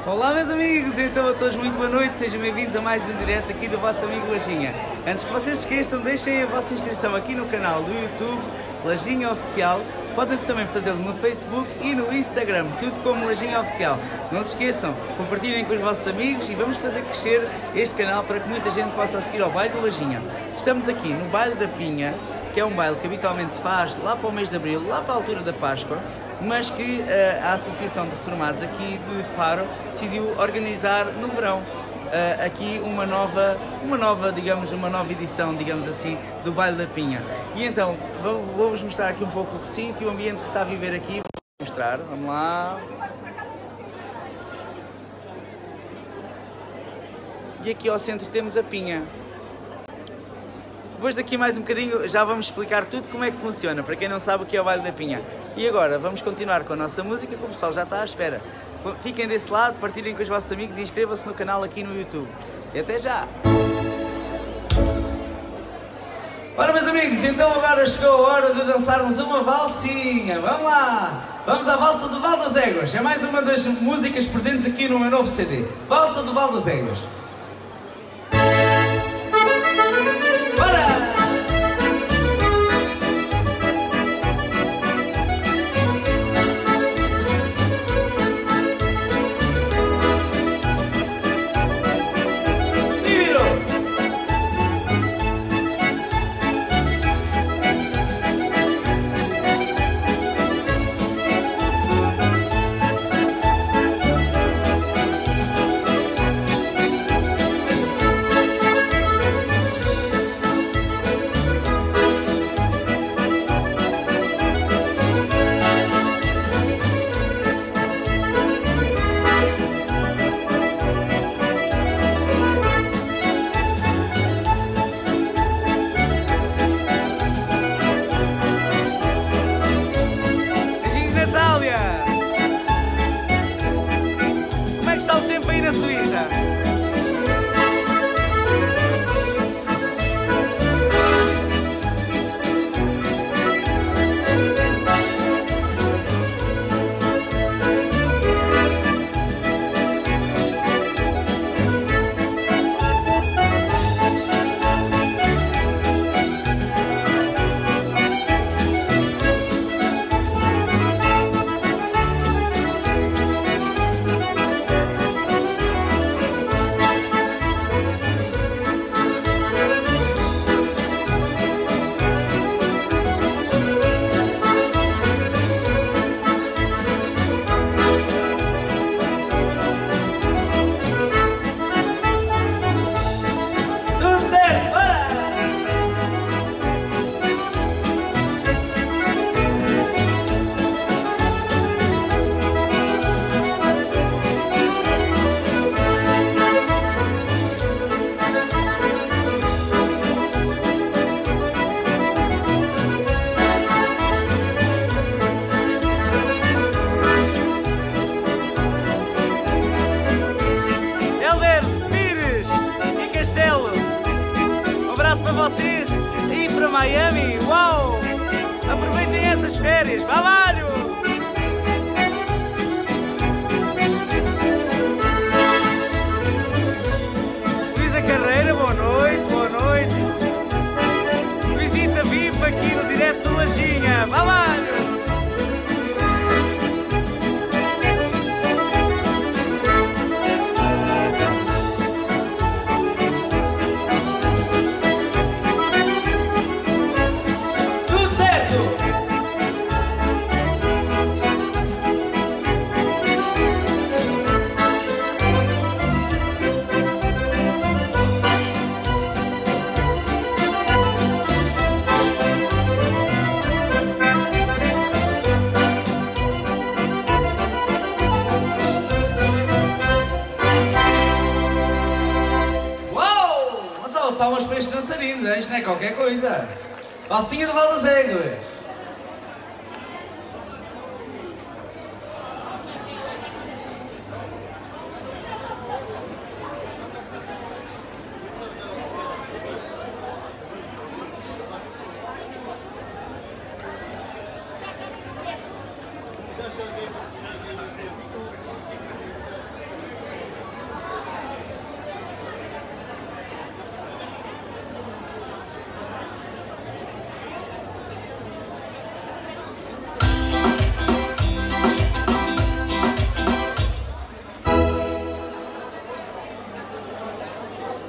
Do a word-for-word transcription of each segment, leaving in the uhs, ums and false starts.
Olá meus amigos, então a todos muito boa noite, sejam bem-vindos a mais um direto aqui do vosso amigo Lajinha. Antes que vocês se esqueçam, deixem a vossa inscrição aqui no canal do YouTube, Lajinha Oficial. Podem também fazê-lo no Facebook e no Instagram, tudo como Lajinha Oficial. Não se esqueçam, compartilhem com os vossos amigos e vamos fazer crescer este canal para que muita gente possa assistir ao baile do Lajinha. Estamos aqui no Baile da Pinha, que é um baile que habitualmente se faz lá para o mês de Abril, lá para a altura da Páscoa, mas que uh, a Associação de Reformados aqui de Faro decidiu organizar no verão. Uh, aqui uma nova, uma nova, digamos, uma nova edição, digamos assim, do Baile da Pinha. E então, vou-vos mostrar aqui um pouco o recinto e o ambiente que se está a viver aqui. Vou mostrar, vamos lá. E aqui ao centro temos a Pinha. Depois daqui mais um bocadinho já vamos explicar tudo como é que funciona, para quem não sabe o que é o Baile da Pinha. E agora vamos continuar com a nossa música, que o pessoal já está à espera. Fiquem desse lado, partilhem com os vossos amigos e inscrevam-se no canal aqui no YouTube. E até já! Ora meus amigos, então agora chegou a hora de dançarmos uma valsinha. Vamos lá! Vamos à Valsa do Val das Éguas. É mais uma das músicas presentes aqui no meu novo C D. Valsa do Val das Éguas. Bora! Como é que está o tempo aí na Suíça? Vocês e para Miami, uau! Aproveitem essas férias, trabalho! Luísa Carreira, boa noite, boa noite! Visita V I P aqui no direto do Lajinha, trabalho! Está umas peixes dançarinos, isto não é qualquer coisa. Valsinha do Val das Éguas.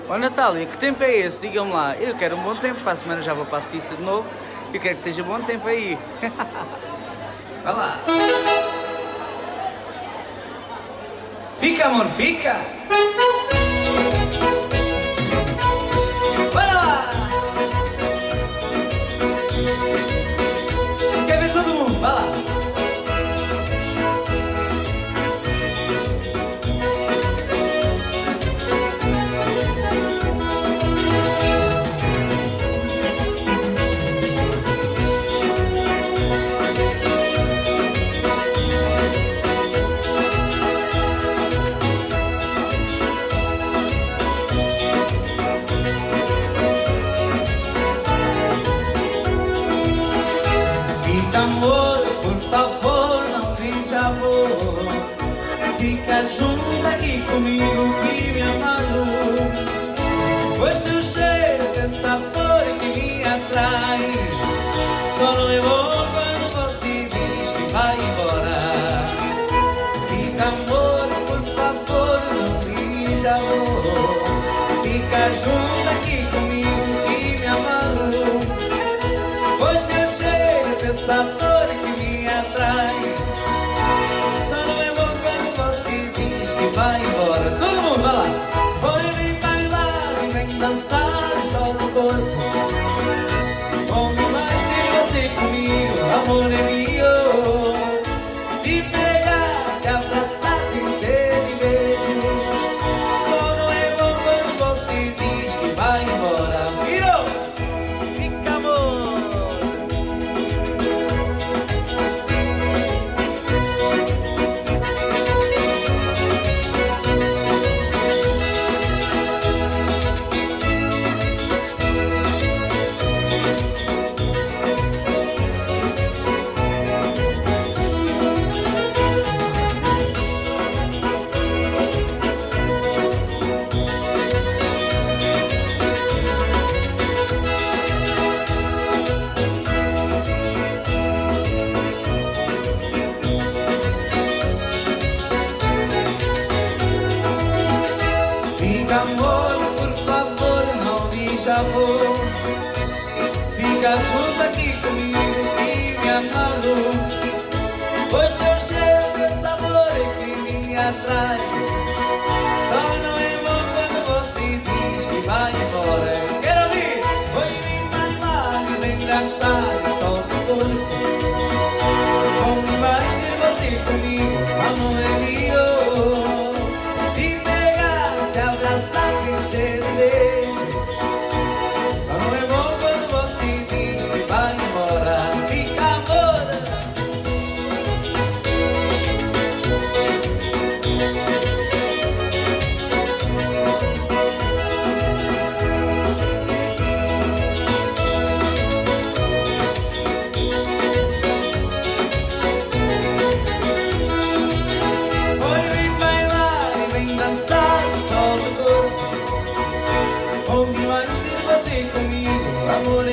Ó Natália, que tempo é esse? Digam-me lá. Eu quero um bom tempo, para a semana já vou para a Suíça de novo. Eu quero que esteja bom tempo aí. Vai lá. Fica, amor, fica. Vai lá. Quer ver todo mundo? Vai lá. Amor, por favor, não diz amor. Fica junto aqui comigo que me amado. Pois do cheiro desse sabor que me atrai. Só não é bom quando você diz que vai embora. Fica amor, por favor, não diz amor. Fica junto aqui comigo que me amado. Pois do cheiro desse sabor que me atrai. Só não é bom quando você diz que vai embora. Todo mundo, vai lá. Ora, vem bailar e vem dançar e solta o corpo. Onde mais ter você comigo, amor é meu. Te pegar, te abraçar, te encher de beijos. Só não é bom quando você diz que vai embora. Virou! Fica, amor! Fica, amor, por favor, não diz amor. Fica junto aqui comigo que me amado. Pois teu cheiro, teu sabor é que me atrai. Só não é bom quando você diz que vai embora. Quero ouvir! Hoje vem bailar e vem dançar e solta o corpo. Onde vais ter você comigo, amor é meu. Te pegar, te abraçar, te encher de beijos. Só não é bom quando você diz que vai embora. Fica, amor. Hoje vem bailar e vem dançar, solta o corpo. Onde mais ter você comigo, amor é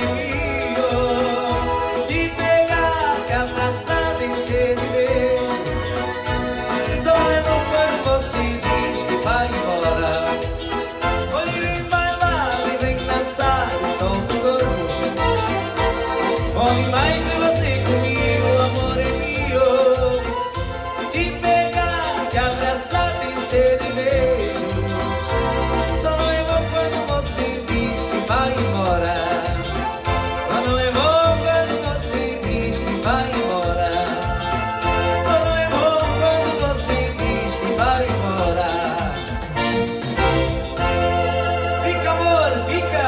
meu. Te pegar, te abraçar, te encher de beijo. Só é bom quando você diz que vai embora. Hoje vem bailar e vem dançar, solta o corpo. Onde mais ter você comigo, amor é meu. Te pegar, te abraçar, te encher de beijos. Só não é bom quando você diz que vai embora. Só não é bom quando você diz que vai embora. Só não é bom quando você diz que vai embora. Fica, amor, fica!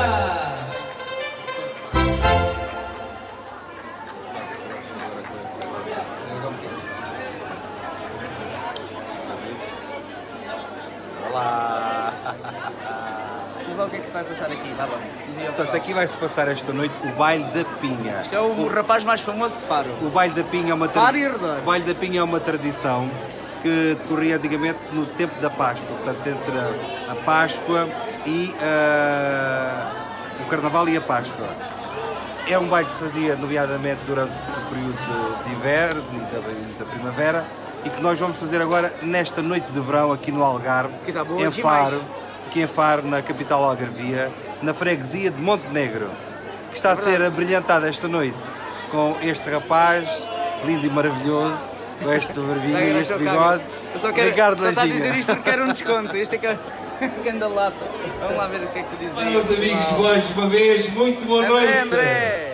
Olá! Diz lá o que é que se vai passar aqui, vai lá. Diz aí ao Portanto, pessoal. aqui vai-se passar esta noite o Baile da Pinha. Isto é o rapaz mais famoso de Faro. O Baile da Pinha é uma tra- Faro e arredores. O Baile da Pinha é uma tradição que decorria antigamente no tempo da Páscoa, portanto, entre a Páscoa e ah, o Carnaval e a Páscoa. É um baile que se fazia, nomeadamente, durante o período de inverno e da, e da primavera, e que nós vamos fazer agora nesta noite de verão aqui no Algarve, Que tá boa em demais. Faro, aqui em Faro, na capital algarvia, na freguesia de Montenegro, que está a ser abrilhantada esta noite com este rapaz lindo e maravilhoso, com este barbinho e este bigode, eu só quero, Ricardo só está a Lajinha. dizer isto porque quero um desconto. Este é que é grande lata. Vamos lá ver o que é que tu dizes. Olha, meus amigos, bons, uma vez, muito boa noite. André, André.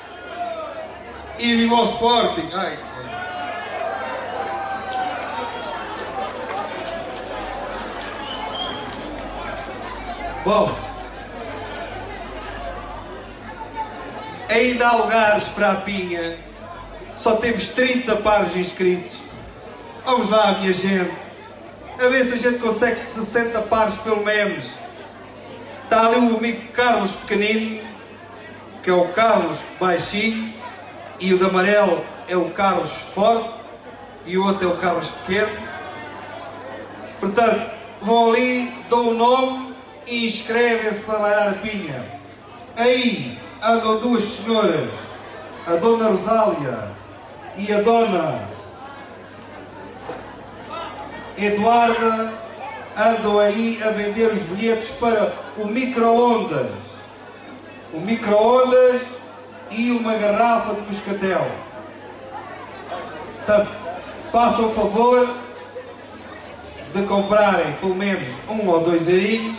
E viva o Sporting. Ai. Bom, ainda há lugares para a pinha, só temos trinta pares inscritos. Vamos lá, minha gente, a ver se a gente consegue sessenta pares pelo menos. Está ali o amigo Carlos pequenino, que é o Carlos baixinho, e o de amarelo é o Carlos forte, e o outro é o Carlos pequeno. Portanto, vão ali, dão o nome e inscrevem-se para bailar a pinha. Aí andam duas senhoras, a Dona Rosália e a Dona Eduarda, andam aí a vender os bilhetes para o micro-ondas. O micro-ondas e uma garrafa de moscatel. Portanto, façam o favor de comprarem pelo menos um ou dois eurinhos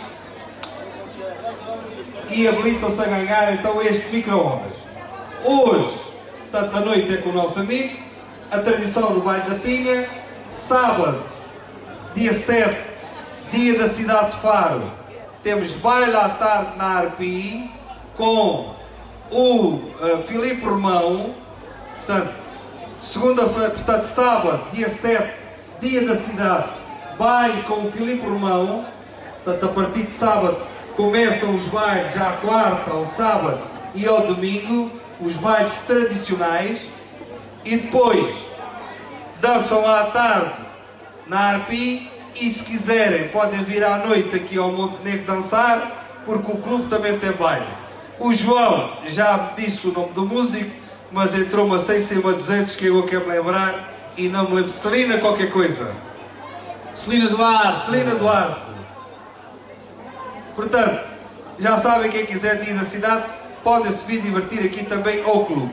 e habilitam-se a ganhar então este micro-ondas. Hoje, portanto, a noite é com o nosso amigo, a tradição do baile da pinha. Sábado, dia sete, dia da cidade de Faro, temos baile à tarde na Arpi com o uh, Filipe Romão. Portanto, segunda-feira, portanto, sábado, dia sete, dia da cidade, baile com o Filipe Romão. Portanto, a partir de sábado começam os bailes já à quarta, ao sábado e ao domingo, os bailes tradicionais. E depois dançam à tarde na Arpi, e se quiserem podem vir à noite aqui ao Montenegro dançar, porque o clube também tem baile. O João já me disse o nome do músico, mas entrou uma cem cima duzentos que eu quero me lembrar e não me lembro. Celina qualquer coisa. Celina Duarte. Celina Duarte. Portanto, já sabem, quem quiser ir da cidade, podem-se vir divertir aqui também ao clube.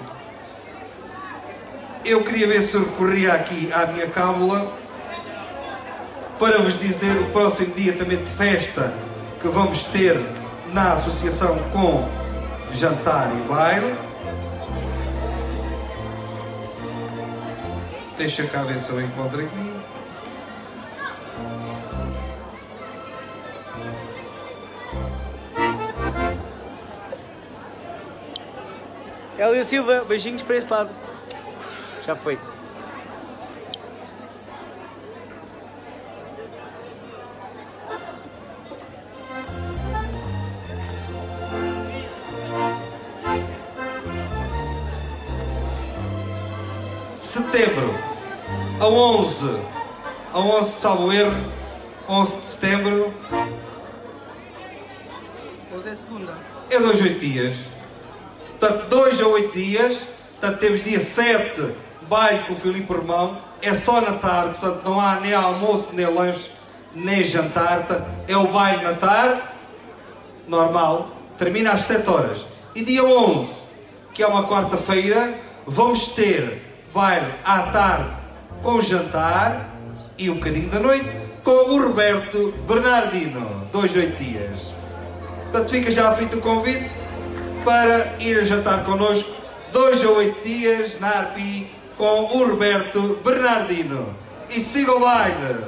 Eu queria ver se eu recorria aqui à minha cábula para vos dizer o próximo dia também de festa que vamos ter na associação com jantar e baile. Deixa cá ver se eu encontro aqui. Hélio Silva, beijinhos para esse lado. Já foi. Setembro, a onze, a onze, salvo erro, onze de setembro. Hoje é segunda. É dois a oito dias. Portanto, dois a oito dias. Portanto, temos dia sete, baile com o Filipe Romão. É só na tarde, portanto, não há nem almoço, nem lanche, nem jantar. Portanto, é o baile na tarde, normal, termina às sete horas. E dia onze, que é uma quarta-feira, vamos ter baile à tarde com jantar e um bocadinho da noite com o Roberto Bernardino, dois a oito dias. Portanto, fica já feito o convite para ir a jantar connosco, dois a oito dias na Arpi com o Roberto Bernardino. E siga o baile!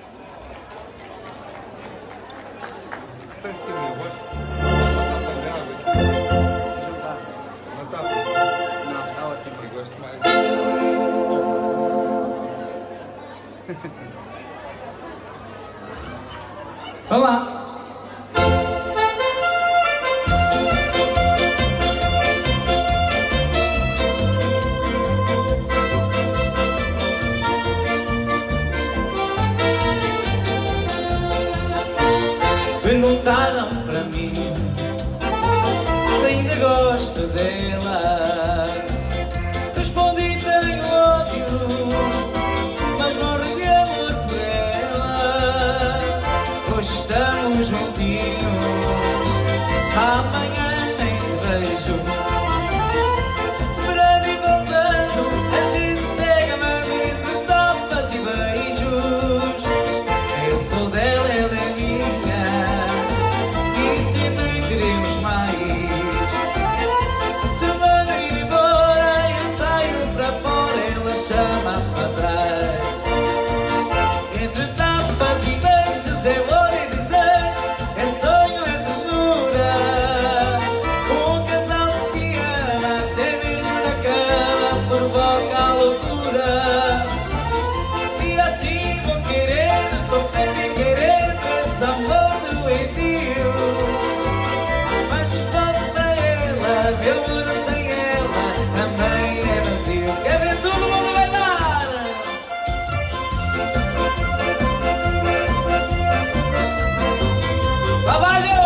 Vamos lá. Perguntaram para mim se ainda gosto dela. Respondi: tenho ódio, mas morro de amor por ela. Hoje estamos juntos meu mundo sem ela também é vazio. Quer ver todo mundo vai dar? Trabalho!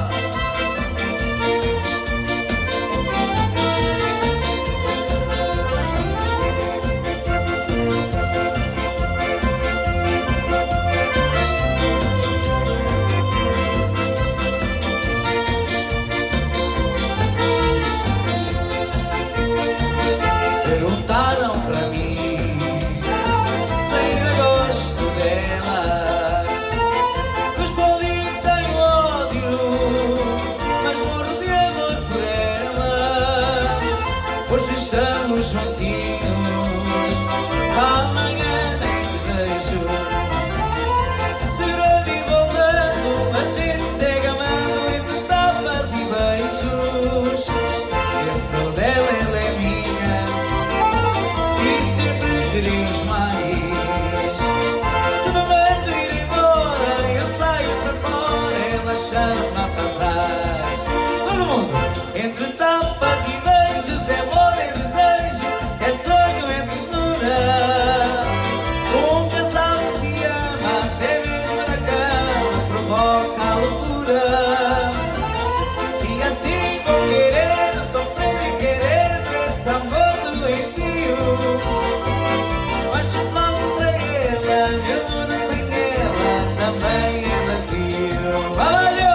Perguntaram pra mim se ainda gosto dela. Respondi que tenho ódio, mas morro de amor por ela. Hoje estamos juntinhos, amanhã nem te vejo. Segurando e voltando, a gente segue amando entre tapas e beijos. Eu sou dela, ela é minha, e sempre queremos mais. Se me mando ir embora, eu saio para fora, ela chama para trás. Todo mundo, entre tapas e beijos, é amor e desejo, é sonho, é ternura. Um casal que se ama, até mesmo na cama, provoca a loucura. E assim vou querer, sofrer e querer esse amor doentio. Mas se falo pra ela, meu mundo sem ela também é vazio. Trabalho!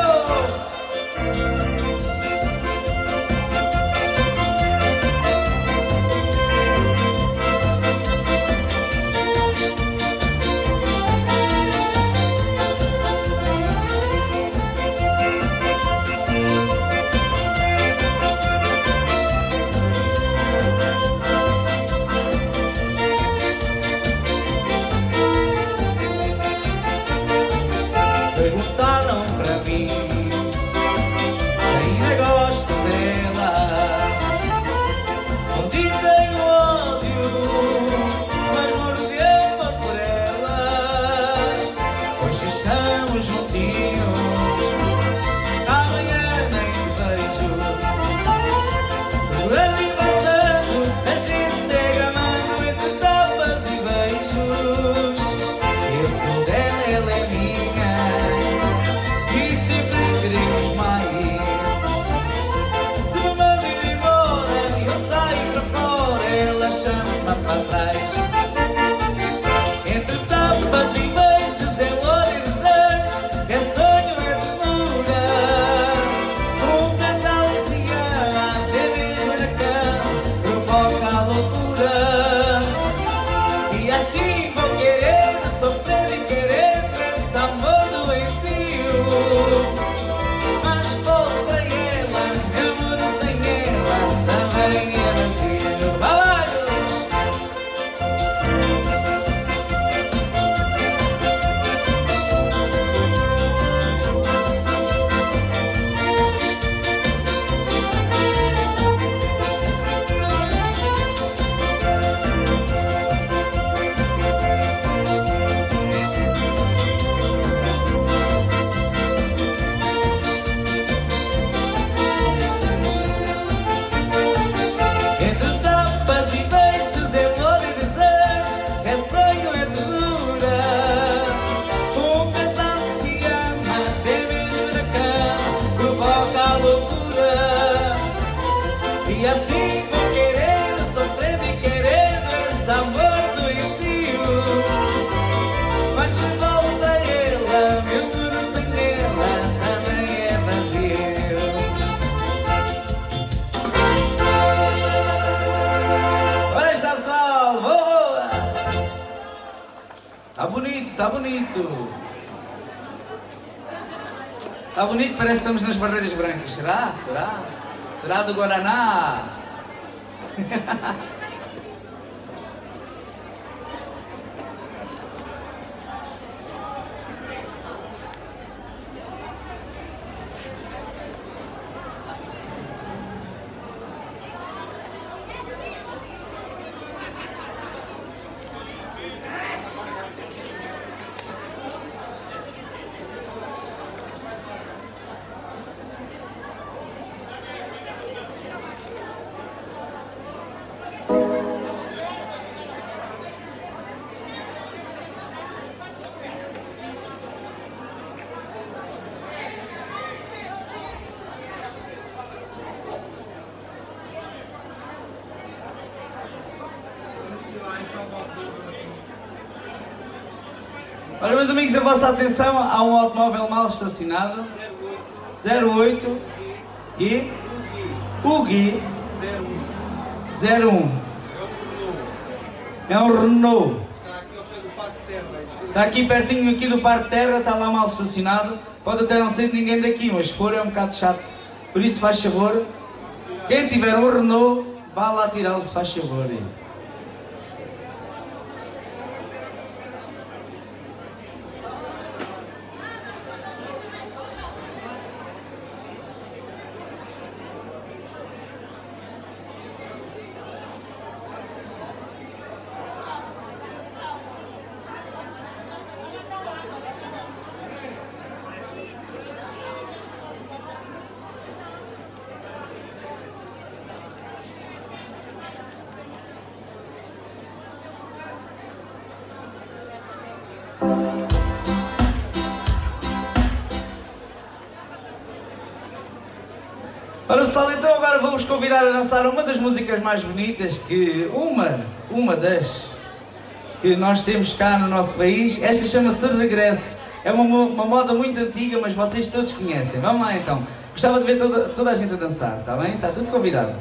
Perguntaram pra mim se ainda gosto dela. Onde tenho ódio, mas morro de amor por ela. Hoje estamos juntinhos, amanhã nem te vejo. Procurando e voltando, a gente segue amando entre tapas e beijos. Eu sou dela, ela é minha, e sempre queremos mais. Se me mando ir embora, eu saio para fora, ela chama para trás. Entre tapas e beijos, é amor e desejo, é sonho, é ternura. Um casal que se ama, até mesmo na cama, provoca a loucura. E assim vou querer, sofrer e querer esse amor doentio. Mas volto pra ela, meu mundo sem ela também é vazio. Trabalho! Entre tapas e beijos, é amor e desejo, é sonho, é ternura. Um casal que se ama, até mesmo na cama, provoca a loucura. E assim vou querendo, sofrendo e querendo esse amor doentio. Mas se volta ela, meu mundo sem ela também é vazio. Ora está, pessoal, boa, boa! Tá bonito, tá bonito. Tá bonito, parece que estamos nas Barreiras Brancas. Será? Será? Será do Guaraná? Meus amigos, a vossa atenção, há um automóvel mal estacionado. zero oito e o Gui zero um. É um Renault. Está aqui pertinho aqui do Parque Terra, está lá mal estacionado. Pode até não ser de ninguém daqui, mas se for é um bocado chato. Por isso faz favor, quem tiver um Renault, vá lá tirá-lo, se faz favor. Ora pessoal, então agora vou-vos convidar a dançar uma das músicas mais bonitas que... Uma, uma das que nós temos cá no nosso país. Esta chama-se Regresso. É uma, uma moda muito antiga, mas vocês todos conhecem. Vamos lá então. Gostava de ver toda, toda a gente a dançar, está bem? Está tudo convidado.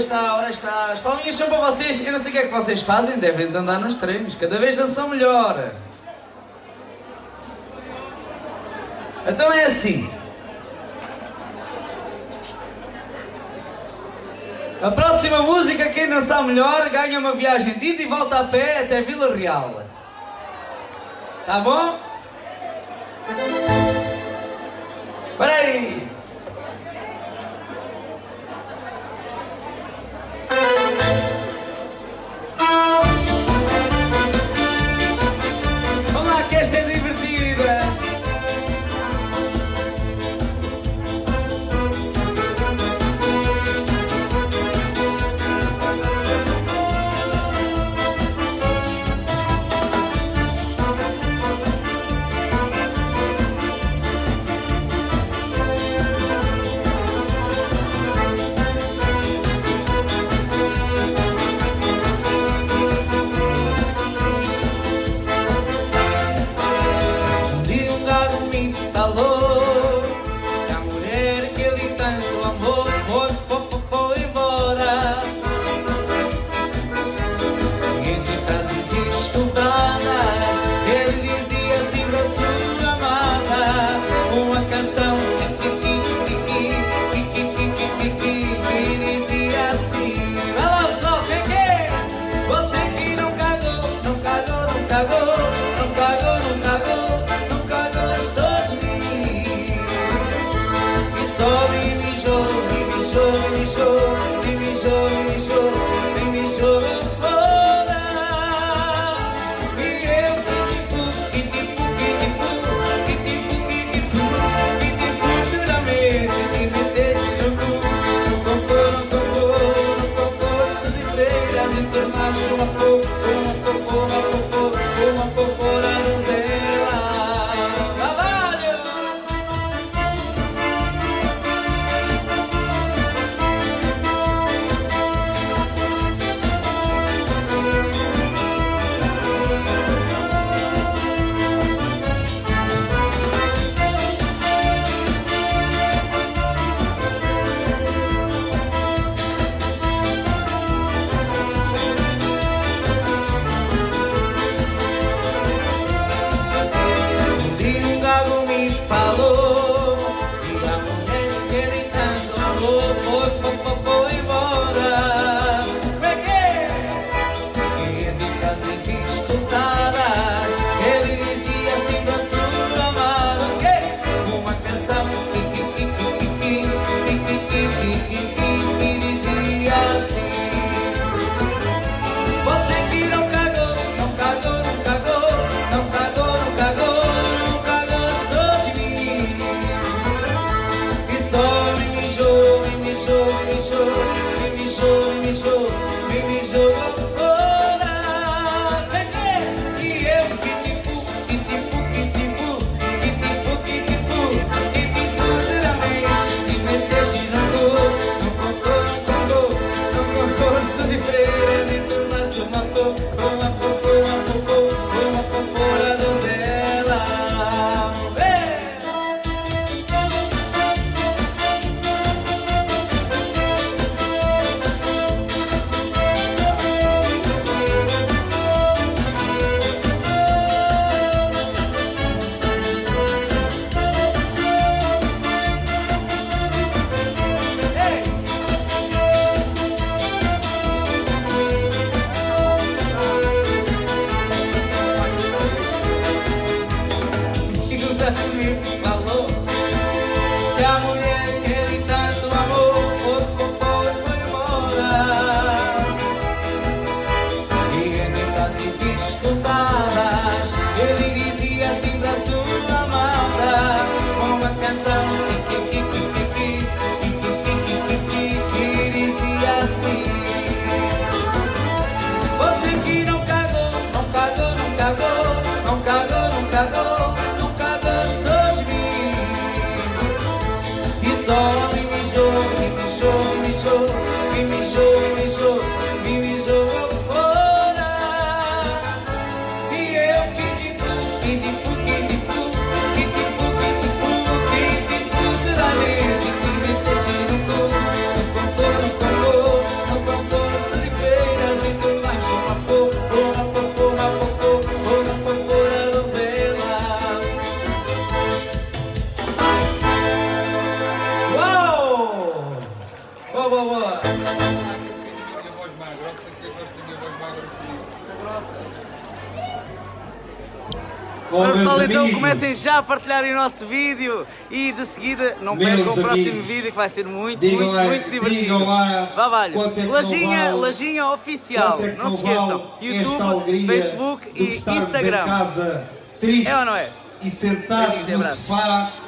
está, ora está. As palminhas são para vocês. Eu não sei o que é que vocês fazem, devem de andar nos treinos. Cada vez dançam melhor. Então é assim. A próxima música, quem dançar melhor, ganha uma viagem de ida e volta a pé até Vila Real. Tá bom? Espera aí. Vamos lá que esta é divertida. Oh, Ora, pessoal, meus então amigos. comecem já a partilharem o nosso vídeo e de seguida não Meus percam o próximo amigos, vídeo que vai ser muito, digam muito, lá- muito divertido. digam lá Vá, valho. quanto é que Lajinha, não vale- Lajinha Oficial. Quanto é que Não se vale esqueçam. esta YouTube, alegria Facebook de e estarmos Instagram. em casa tristes É ou não é? e sentados Beijinhos e no abraços. sofá